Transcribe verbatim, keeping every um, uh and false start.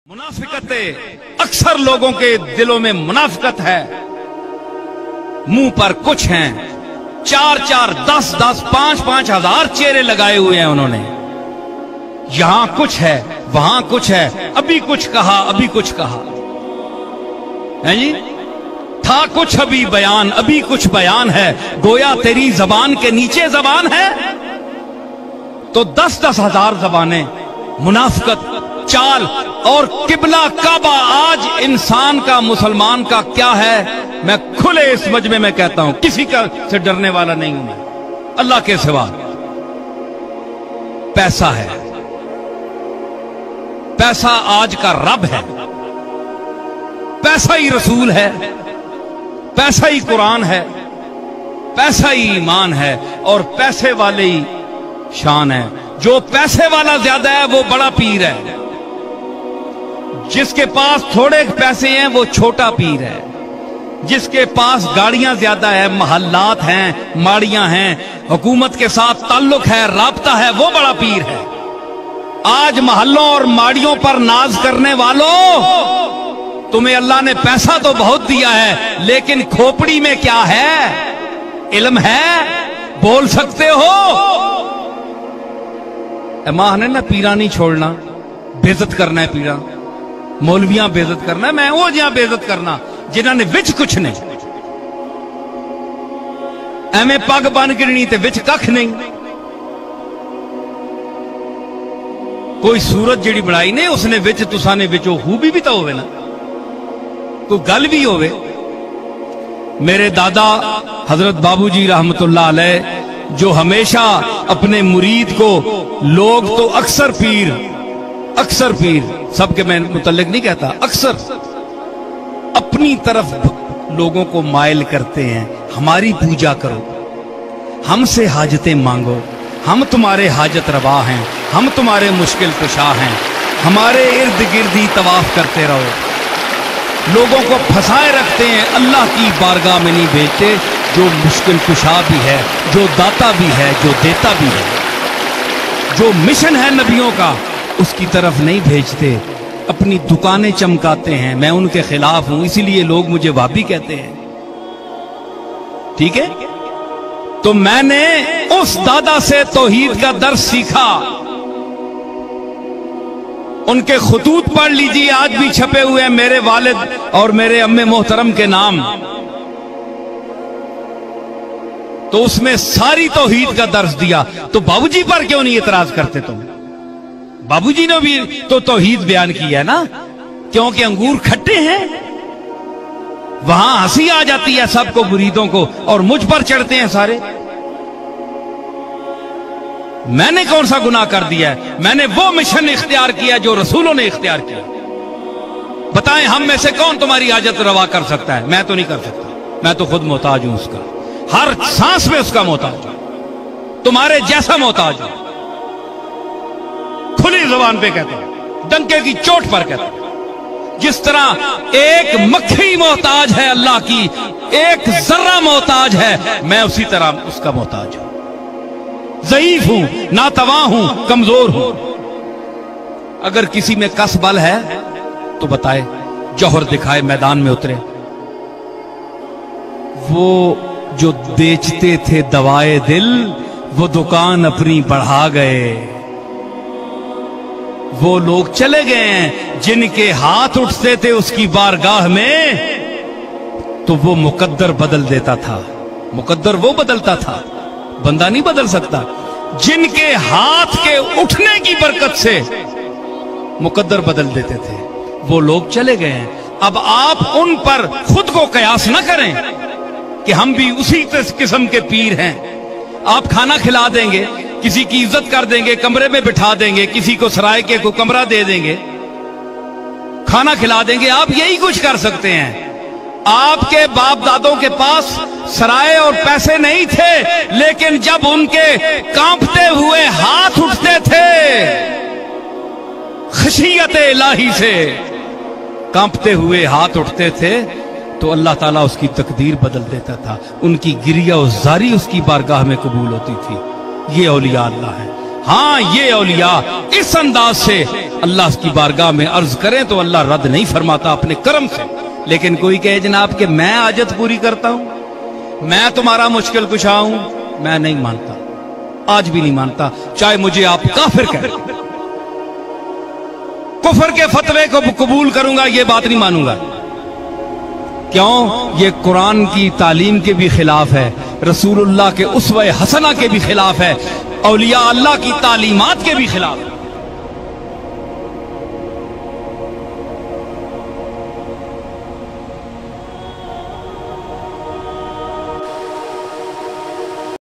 मुनाफिकत अक्सर लोगों के दिलों में मुनाफिकत है। मुंह पर कुछ हैं, चार चार दस दस पांच पांच हजार चेहरे लगाए हुए हैं उन्होंने। यहां कुछ है, वहां कुछ है, अभी कुछ कहा, अभी कुछ कहा है जी। था कुछ अभी बयान, अभी कुछ बयान है, गोया तेरी जबान के नीचे जबान है। तो दस दस हजार जबानें, मुनाफिकत, चाल और किबला काबा आज इंसान का, मुसलमान का क्या है, मैं खुले इस मजमे में कहता हूं, किसी का से डरने वाला नहीं हूं मैं, अल्लाह के सिवा। पैसा है, पैसा आज का रब है, पैसा ही रसूल है, पैसा ही कुरान है, पैसा ही ईमान है और पैसे वाले ही शान है। जो पैसे वाला ज्यादा है वो बड़ा पीर है, जिसके पास थोड़े पैसे हैं वो छोटा पीर है, जिसके पास गाड़ियां ज्यादा है, महल्लात हैं, माड़ियां हैं, हुकूमत के साथ ताल्लुक है, राब्ता है, वो बड़ा पीर है। आज महल्लों और माड़ियों पर नाज करने वालों, तुम्हें अल्लाह ने पैसा तो बहुत दिया है, लेकिन खोपड़ी में क्या है? इल्म है, बोल सकते हो। मां ने ना पीरा नहीं छोड़ना, बेइज्जत करना है पीरा, मौलवियां बेइज्जत करना है, मैं वो जहां बेइज्जत करना जिन्होंने विच कुछ नहीं, एवं पग बन गिरनी ते विच कख नहीं। कोई सूरत जिहड़ी बनाई ने उसने विच, तुसा ने विच खूबी भी तो होवे ना, कोई गल भी होवे। मेरे दादा हजरत बाबूजी रहमतुल्लाह अलैह, जो हमेशा अपने मुरीद को, लोग तो अक्सर पीर, अक्सर पीर, सबके मैं मुतल्लिक नहीं कहता, अक्सर अपनी तरफ लोगों को माइल करते हैं। हमारी पूजा करो, हमसे हाजतें मांगो, हम तुम्हारे हाजत रवा हैं, हम तुम्हारे मुश्किल कुशा हैं, हमारे इर्द गिर्द ही तवाफ करते रहो। लोगों को फंसाए रखते हैं, अल्लाह की बारगाह में नहीं भेजते, जो मुश्किल कुशा भी है, जो दाता भी है, जो देता भी है, जो मिशन है नबियों का उसकी तरफ नहीं भेजते, अपनी दुकानें चमकाते हैं। मैं उनके खिलाफ हूं, इसीलिए लोग मुझे वाबी कहते हैं, ठीक है। तो मैंने उस दादा से तौहीद का दर्स सीखा, उनके खुतूत पढ़ लीजिए, आज भी छपे हुए हैं, मेरे वालिद और मेरे अम्मे मोहतरम के नाम। तो उसमें सारी तौहीद का दर्स दिया। तो बाबूजी पर क्यों नहीं इतराज करते तुम? बाबूजी ने भी तो तौहीद बयान किया है ना, क्योंकि अंगूर खट्टे हैं, वहां हंसी आ जाती है सबको, मुरीदों को, और मुझ पर चढ़ते हैं सारे। मैंने कौन सा गुनाह कर दिया है? मैंने वो मिशन इख्तियार किया जो रसूलों ने इख्तियार किया। बताएं हम में से कौन तुम्हारी हाजत रवा कर सकता है? मैं तो नहीं कर सकता, मैं तो खुद मोहताज हूं उसका, हर सांस में उसका मोहताज हूं, तुम्हारे जैसा मोहताज हूं। खुली जुबान पे कहता हूं, डंके की चोट पर कहता हूं। जिस तरह एक मक्खी मोहताज है अल्लाह की, एक जर्रा मोहताज है, मैं उसी तरह उसका मोहताज हूं। ज़ईफ हूं, नातवा हूं, कमजोर हूं। अगर किसी में कस बल है तो बताए, जौहर दिखाए, मैदान में उतरे। वो जो बेचते थे दवाए दिल, वो दुकान अपनी बढ़ा गए। वो लोग चले गए हैं जिनके हाथ उठते थे उसकी बारगाह में, तो वो मुकद्दर बदल देता था। मुकद्दर वो बदलता था, बंदा नहीं बदल सकता। जिनके हाथ के उठने की बरकत से मुकद्दर बदल देते थे, वो लोग चले गए हैं। अब आप उन पर खुद को कयास न करें कि हम भी उसी किस्म के पीर हैं। आप खाना खिला देंगे, किसी की इज्जत कर देंगे, कमरे में बिठा देंगे, किसी को सराय के को कमरा दे देंगे, खाना खिला देंगे, आप यही कुछ कर सकते हैं। आपके बाप दादों के पास सराय और पैसे नहीं थे, लेकिन जब उनके कांपते हुए हाथ उठते थे, खशियत इलाही से कांपते हुए हाथ उठते थे, तो अल्लाह ताला उसकी तकदीर बदल देता था। उनकी गिरिया और जारी उसकी बारगाह में कबूल होती थी। ये औलिया अल्लाह है। ہاں یہ اولیاء اس انداز سے اللہ کی بارگاہ میں عرض کریں تو اللہ رد نہیں فرماتا اپنے کرم سے. لیکن کوئی کہے جناب کہ میں حاجت پوری کرتا ہوں, میں تمہارا مشکل کشا ہوں, میں نہیں مانتا, آج بھی نہیں مانتا, چاہے مجھے آپ کافر کہیں. کفر کے فتوے کو قبول کروں گا, یہ بات نہیں مانوں گا. کیوں؟ یہ قرآن کی تعلیم کے بھی خلاف ہے, رسول اللہ کے اسوہ حسنہ کے بھی خلاف ہے, اولیاء اللہ کی تعلیمات کے بھی خلاف ہے.